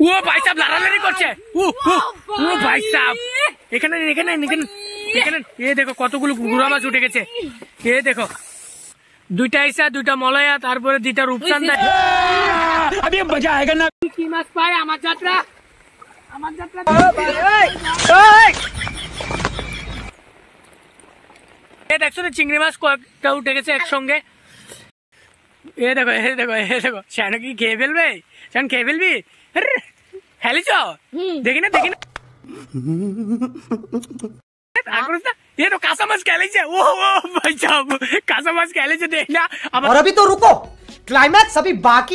ও ভাই সাহেব লাড়ালাড়ি করছে। ও ভাই সাহেব এখানে এখানে এখানে এখানে এ দেখো কতগুলো গুড়া মাছ উঠে গেছে। এ দেখো দুইটা আইসা, দুইটা মলয়া, তারপরে দুইটা রূপচাঁদা। আমি মজা আয়েগা না। কি মাছ পায় আমার যাত্রা, আমার যাত্রা। এ দেখছো তো চিংড়ি মাছ কয়েকটা উঠে গেছে একসঙ্গে। এ দেখো এ দেখো এ দেখো শ্যান কি খেয়ে ফেলবে, শ্যান খেয়ে ফেলবি। হেলিছ দেখি না দেখি না। ये तो कासा माछ खेलेছে। ओ भाई साहब कासा माछ खेलेছে देख ना। और अभी तो रुको, क्लाइमैक्स अभी बाकी।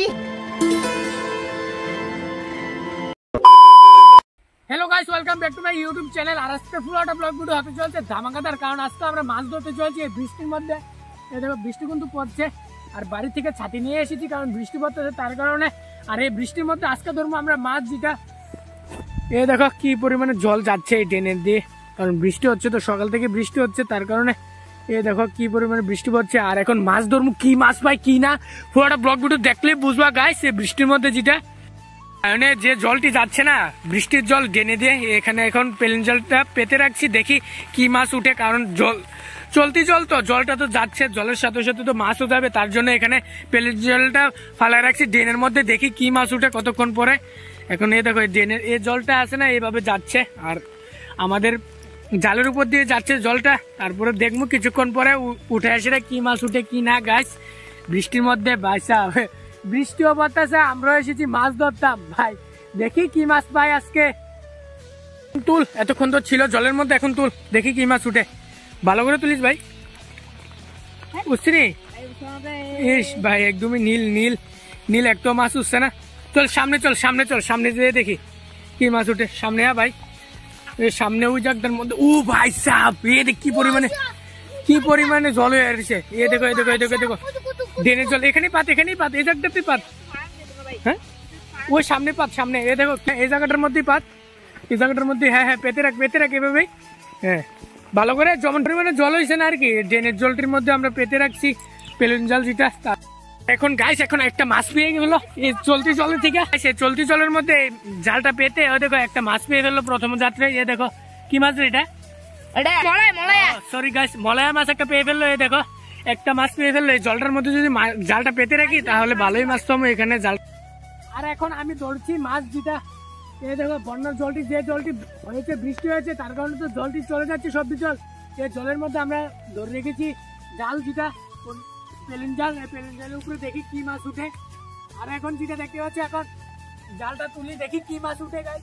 Hello guys, welcome back to my YouTube channel. আর আজকে ফুল একটা ব্লগ ভিডিও হতে চলছে ধামাকাদার, কারণ আজকে আমরা মাছ ধরতে চলছি এই বৃষ্টির মধ্যে। এই দেখো বৃষ্টি কিন্তু পড়ছে, আর বাড়ি থেকে ছাতি নিয়ে এসেছি কারণ বৃষ্টি পড়তেছে তার কারণে। আর এই বৃষ্টির মধ্যে আজকে ধরবো আমরা মাছ, যেটা এই দেখো কি পরিমাণে জল যাচ্ছে এই ড্রেনের দিয়ে, কারণ বৃষ্টি হচ্ছে তো, সকাল থেকে বৃষ্টি হচ্ছে তার কারণে। এই দেখো কি পরিমাণে বৃষ্টি পড়ছে, আর এখন মাছ ধরবো। কি মাছ পাই কি না পুরোটা ব্লগ ভিডিও দেখলে বুঝবা গাইস। এই বৃষ্টির মধ্যে যেটা মানে যে জলটি যাচ্ছে না, বৃষ্টির জল ডেনে দিয়ে এখানে এখন পেলেন জলটা পেতে রাখছি, দেখি কি মাছ উঠে। কারণ জল চলতি জল তো, জলটা তো যাচ্ছে, জলের সাথে সাথে তো মাছও যাবে, তার জন্য এখানে পেলেন জলটা ফালা রাখছি ড্রেনের মধ্যে, দেখি কি মাছ উঠে কতক্ষণ পরে। এখন এই দেখো ড্রেনের এই জলটা আছে না, এইভাবে যাচ্ছে আর আমাদের জালের উপর দিয়ে যাচ্ছে জলটা। তারপরে দেখবো কিছুক্ষণ পরে উঠে আসে কি মাছ উঠে কি না গাছ বৃষ্টির মধ্যে। বাইসা বৃষ্টিও পড়তেছে, আমরা এসেছি মাছ ধরতাম ভাই, দেখি কি মাছ পাই আজকে। তুল, এতক্ষণ তো ছিল জলের মধ্যে, এখন তুল দেখি কি মাছ উঠে। ভালো করে তুলিস ভাই, উঠছি নি। ইস ভাই একদমই নীল নীল নীল, একটু মাছ উঠছে না। চল সামনে চল, সামনে চল, সামনে যেয়ে দেখি কি মাছ উঠে। সামনে ভাই, সামনে ওই জায়গাটার মধ্যে। ও ভাই সাহেব এ দেখ কি পরিমাণে জল হয়ে আসছে। এ দেখো এ দেখো এ দেখো দেখো ড্রেনের জল, এখানেই পাত, এখানেই পাত, এই জায়গাটাতেই পাত। হ্যাঁ ওই সামনে পাত, সামনে এ দেখো এই জায়গাটার মধ্যেই পাত, এই জায়গাটার মধ্যে। হ্যাঁ হ্যাঁ পেতে রাখ এভাবেই। হ্যাঁ ভালো করে যেমন পরিমাণে জল হয়েছে না আর কি, ড্রেনের জলটির মধ্যে আমরা পেতে রাখছি পেলেন জল যেটা। এখন গাইস এখন একটা মাছ পেয়ে গেল এই চলতি জলের থেকে। সে চলতি জলের মধ্যে জালটা পেতে ও দেখো একটা মাছ পেয়ে গেল প্রথম যাত্রে। এ দেখো কি মাছ এটা, সরি গাইস মলয়া মাছ একটা পেয়ে ফেললো। এই দেখো একটা মাছ পেয়ে ফেললো। এই জলটার মধ্যে যদি জালটা পেতে রাখি তাহলে ভালোই মাছ পাবো এখানে জাল। আর এখন আমি ধরছি মাছ যেটা, এই দেখো বন্যার জলটি, যে জলটি হয়েছে বৃষ্টি হয়েছে তার কারণে তো জলটি চলে যাচ্ছে সব জল। এই জলের মধ্যে আমরা ধরে রেখেছি জাল যেটা পেলেন জাল, পেলেন জালের উপরে দেখি কি মাছ উঠে। আর এখন যেটা দেখতে পাচ্ছি, এখন জালটা তুলি দেখি কি মাছ উঠে গাইস।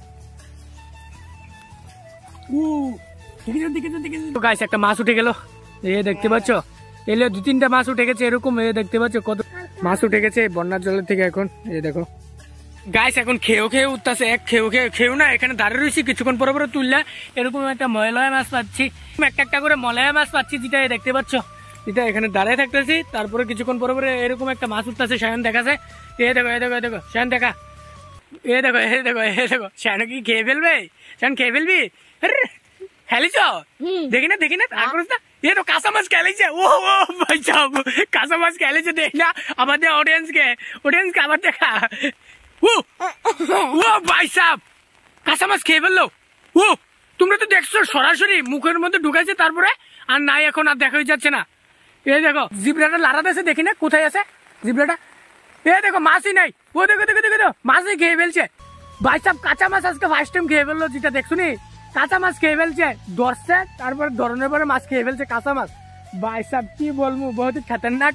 গাইস একটা মাছ উঠে গেল, এ দেখতে পাচ্ছ, এলে 2-3টা মাছ উঠে গেছে এরকম। এ দেখতে পাচ্ছ কত মাছ উঠে গেছে বন্যার জলের থেকে। এখন এই দেখো গাইস এখন খেয়ে উঠতেছে, এক খেয়েও না, এখানে দাঁড়িয়ে রয়েছি কিছুক্ষণ পরে পরে তুললে এরকম একটা মলয়া মাছ পাচ্ছি, একটা করে মলয়া মাছ পাচ্ছি যেটা দেখতে পাচ্ছ, এটা এখানে দাঁড়িয়ে থাকতেছি। তারপরে কিছুক্ষণ পরে পরে এরকম একটা মাছ উঠতেছে, সায়ন দেখাছে। এ দেখো এ দেখো এ দেখো সায়ন দেখা, এ দেখো এ দেখো এ দেখো সায়ন কি খেয়ে ফেলবে, সায়ন খেয়ে ফেলবি। খেলিছ দেখি না দেখি না, এ তো কাঁচা মাছ খেলেছে। ও ভাই সাহেব কাঁচা মাছ খেলেছে দেখ না, আমাদের অডিয়েন্সকে আবার দেখা। ও ভাই সাহেব কাঁচা মাছ খেয়ে ফেললো। ও তোমরা তো দেখছো সরাসরি মুখের মধ্যে ঢুকাইছে, তারপরে আর নাই, এখন আর দেখাই যাচ্ছে না। এই দেখো জিব্রাটা লাড়াতেছে, দেখি না কোথায় আছে জিব্রাটা। এ দেখো মাছই নাই। ও দেখো দেখো দেখো দেখো মাছই খেয়ে ফেলছে ভাই সাহেব। কাঁচা মাছ আজকে ফার্স্ট টাইম খেয়ে ফেললো, যেটা দেখছো নি কাঁচা মাছ খেয়ে ফেলছে, ধরছে তারপরে ধরনের পরে মাছ খেয়ে ফেলছে কাঁচা মাছ। ভাই সাহেব কি বলবো, বহুত খতরনাক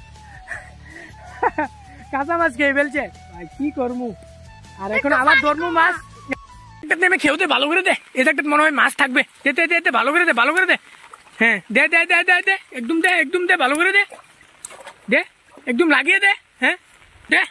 কাঁচা মাছ খেয়ে ফেলছে ভাই, কি করবো। আর এখন আবার ধরবো মাছ, নেমে খেয়েও দে ভালো করে দে, এটা মনে হয় মাছ থাকবে। দে ভালো করে দে, ভালো করে দে। হ্যাঁ দে দে দে দে দে একদম দে ভালো করে দে, দে একদম লাগিয়ে দে। হ্যাঁ দে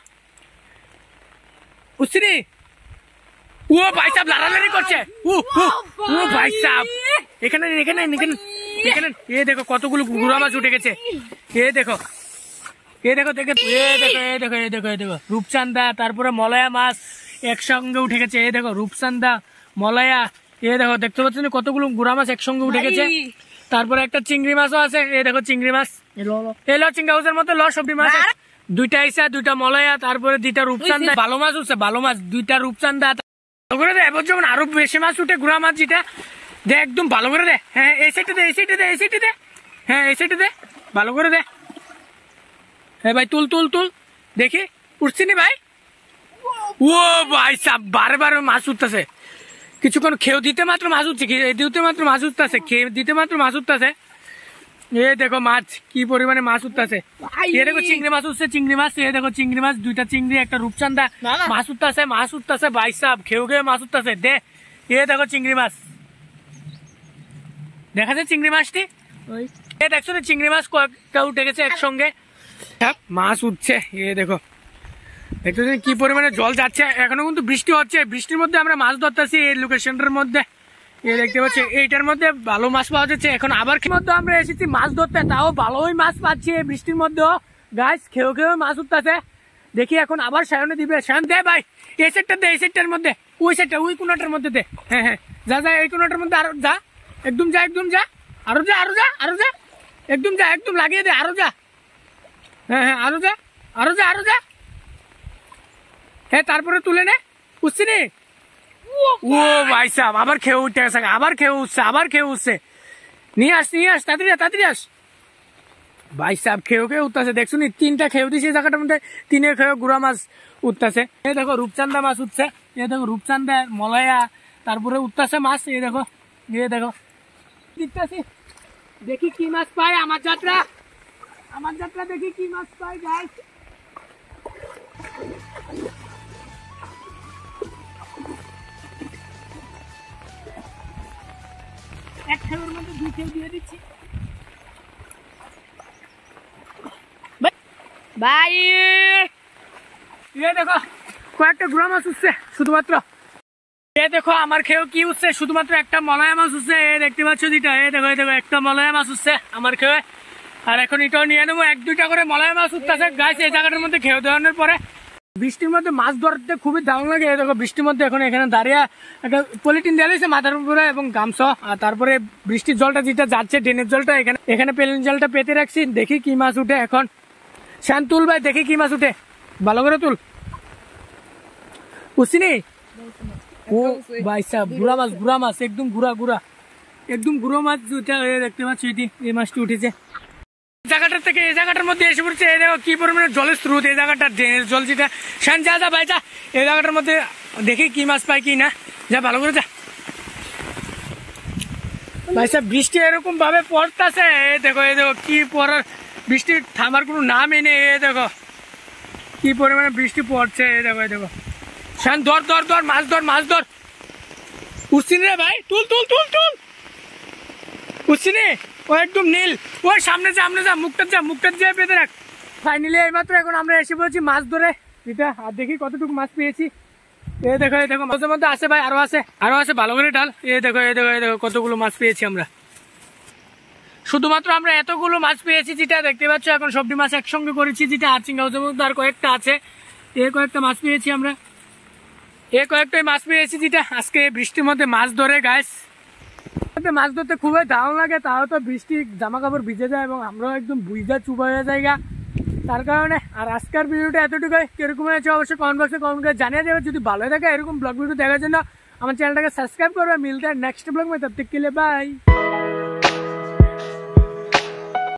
উসরি। ও ভাই সাহেব লাড়ালাড়ি করছে। ও ভাই সাহেব এখানে এখানে এখানে এখানে এ দেখো কতগুলো গুড়া মাছ উঠে গেছে। এ দেখো এ দেখো দেখে এ দেখো এ দেখো এ দেখো এ দেখো রূপচাঁদা, তারপরে মলয়া মাছ একসঙ্গে উঠে গেছে। এ দেখো রূপচাঁদা মলয়া, এ দেখো দেখতে পাচ্ছেন কতগুলো গুড়া মাছ একসঙ্গে উঠে গেছে। তারপরে একটা চিংড়ি মাছও আছে, এ দেখো চিংড়ি মাছ, এলো চিংড়ি হাউসের মধ্যে ল সবজি মাছ, দুইটা আইসা, দুইটা মলয়া, তারপরে দুইটা রূপচাঁদা। ভালো মাছ উঠছে, ভালো মাছ, দুইটা রূপচাঁদা। ভালো করে দে, এবার যেমন আরো বেশি মাছ উঠে, গুড়া মাছ যেটা দে, একদম ভালো করে দে। হ্যাঁ এই সাইডে দে, এই সাইডে দে, এই সাইডে দে, হ্যাঁ এই সাইডে দে, ভালো করে দে। হ্যাঁ ভাই তুল তুল তুল, দেখি উঠছি নি ভাই। ও ভাই সাব, বারে বারে মাছ উঠতেছে, কিছুক্ষণ খেয়ে দিতে মাত্র মাছ উঠছে, দিতে মাত্র মাছ উঠতেছে, খেয়ে দিতে মাত্র মাছ উঠতেছে। এ দেখো মাছ কি পরিমাণে মাছ উঠতেছে, এ দেখো চিংড়ি মাছ উঠছে, চিংড়ি মাছ, এ দেখো চিংড়ি মাছ, দুইটা চিংড়ি একটা রূপচান্দা, মাছ উঠতেছে, মাছ উঠতেছে ভাই সাব, খেয়ে খেয়ে মাছ উঠতেছে। দে, এ দেখো চিংড়ি মাছ, দেখা যায় চিংড়ি মাছটি, এ দেখছো না চিংড়ি মাছ কয়েকটা উঠে গেছে একসঙ্গে, মাছ উঠছে। এ দেখো দেখতেছেন কি পরিমাণে জল যাচ্ছে, এখনো কিন্তু বৃষ্টি হচ্ছে, বৃষ্টির মধ্যে আমরা মাছ ধরতেছি এই লোকেশনটার মধ্যে। এ দেখতে পাচ্ছি এইটার মধ্যে ভালো মাছ পাওয়া যাচ্ছে। এখন আবার মধ্যে আমরা এসেছি মাছ ধরতে, তাও ভালোই মাছ পাচ্ছি এই বৃষ্টির মধ্যেও, গাছ খেয়েও খেয়েও মাছ উঠতেছে। দেখি এখন আবার সায়নে দিবে, সায়ন দে ভাই, এই সেটটা দে, এই সেটটার মধ্যে, ওই সেটটা ওই কোনাটার মধ্যে দে। হ্যাঁ হ্যাঁ যা যা, এই কোনাটার মধ্যে আরো যা, একদম যা, একদম যা, আরো যা, আরো যা, আরো যা, একদম যা, একদম লাগিয়ে দে, আরো যা। হ্যাঁ হ্যাঁ আরো যা, আরো যা, আরো যা। হ্যাঁ তারপরে তুলে নে, বুঝছি নি। ও ভাই সাহেব আবার খেয়ে উঠতে গেছে, আবার খেয়ে উঠছে, আবার খেয়ে উঠছে, নিয়ে আস, নিয়ে আস, তাড়াতাড়ি তাড়াতাড়ি আস। ভাই সাহেব খেয়েও খেয়ে উঠতেছে, দেখছো নি, তিনটা খেয়ে দিয়েছে এই জায়গাটার মধ্যে, তিনে খেয়ে গুড়া মাছ উঠতেছে। এই দেখো রূপচান্দা মাছ উঠছে, এই দেখো রূপচান্দা, মলয়া, তারপরে উঠতেছে মাছ। এই দেখো, এই দেখো দেখতেছি, দেখি কি মাছ পাই। আমার যাত্রা, আমার যাত্রা, দেখি কি মাছ পাই গাইস। এক খেয়ের মধ্যে দুই খেয়ে দিয়ে দিচ্ছি ভাই। দেখো কয়েকটা গুড়া মাছ উঠছে শুধুমাত্র, এ দেখো আমার খেয়েও কি উঠছে, শুধুমাত্র একটা মলয়া মাছ উঠছে, এ দেখতে পাচ্ছ যেটা, এ দেখো, এ দেখো একটা মলয়া মাছ উঠছে আমার খেয়ে। আর এখন এটাও নিয়ে নেবো, এক দুইটা করে মলয়া মাছ উঠতেছে গাছ এই জায়গাটার মধ্যে খেয়ে দেওয়ানোর পরে। বৃষ্টির মধ্যে মাছ ধরতে খুবই দারুণ লাগে। দেখো বৃষ্টির মধ্যে এখন এখানে দাঁড়িয়ে একটা পলিটিন দেওয়া হয়েছে মাথার উপরে এবং গামছা, আর তারপরে বৃষ্টির জলটা যেটা যাচ্ছে, ড্রেনের জলটা, এখানে এখানে পেলেন জলটা পেতে রাখছি, দেখি কি মাছ উঠে। এখন শান তুল ভাই, দেখি কি মাছ উঠে, ভালো করে তুল, বুঝছিনি। ও ভাই সাহেব গুড়া মাছ, গুড়া মাছ, একদম গুড়া গুড়া, একদম গুঁড়ো মাছ যেটা দেখতে পাচ্ছি, এটি এই মাছটি উঠেছে জায়গাটার থেকে এই জায়গাটার মধ্যে এসে পড়ছে। এই দেখো কি পরিমাণে জলের স্রোত, এই জায়গাটা ড্রেনের জল যেটা। শান যা যা ভাই যা, এই জায়গাটার মধ্যে দেখি কি মাছ পাই কি না, যা ভালো করে যা ভাই সাহেব। বৃষ্টি এরকম ভাবে পড়তেছে, এই দেখো, এই দেখো কি পড়ার, বৃষ্টি থামার কোনো নামই নেই। এই দেখো কি পরিমাণে বৃষ্টি পড়ছে, এই দেখো, এই দেখো। শান ধর ধর ধর, মাছ ধর, মাছ ধর, উঠছিনি রে ভাই, তুল তুল তুল তুল, উঠছিনি। ও একদম নীল, ওই সামনে যা, সামনে যা, মুখটা যা, মুখটা যা পেতে রাখ। ফাইনালি এইমাত্র এখন আমরা এসে পড়েছি মাছ ধরে এটা, আর দেখি কতটুকু মাছ পেয়েছি। এই দেখো, এই দেখো মাছের মধ্যে আছে ভাই, আরো আছে, আরো আছে, ভালো করে ডাল। এই দেখো, এই দেখো, এই দেখো কতগুলো মাছ পেয়েছি আমরা। শুধুমাত্র আমরা এতগুলো মাছ পেয়েছি যেটা দেখতে পাচ্ছ, এখন সবজি মাছ একসঙ্গে করেছি যেটা, আর চিংড়ি মাছের মধ্যে আর কয়েকটা আছে, এই কয়েকটা মাছ পেয়েছি আমরা, এই কয়েকটাই মাছ পেয়েছি যেটা আজকে বৃষ্টির মধ্যে মাছ ধরে গাইস। মাছ ধরতে খুবই দারুণ লাগে, তাও তো বৃষ্টি জামা কাপড় ভিজে যায় এবং আমরাও একদম বুঝা চুপা হয়ে যায়, তার কারণে। আর আজকের ভিডিওটা এতটুকুই, কিরকম হয়েছে অবশ্যই কমেন্ট বক্সে কমেন্ট করে জানিয়ে দেবে। যদি ভালো থাকে এরকম ব্লগ ভিডিও দেখার জন্য আমার চ্যানেলটাকে সাবস্ক্রাইব করবে। মিলতে নেক্সট ব্লগ में, तब तक के लिए बाय।